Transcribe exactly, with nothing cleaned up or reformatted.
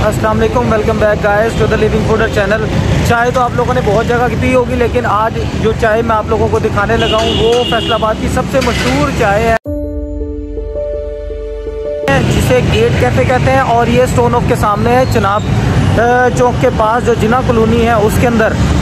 अस्सलाम वालेकुम, welcome back guys to the living fooder channel. चाय तो आप लोगों ने बहुत जगह की पी होगी, लेकिन आज जो चाय मैं आप लोगों को दिखाने लगा हूँ वो फैसलाबाद की सबसे मशहूर चाय है, जिसे गेट कैफे कहते हैं। और ये स्टोन ऑफ के सामने है, चनाब चौक के पास जो जिना कॉलोनी है उसके अंदर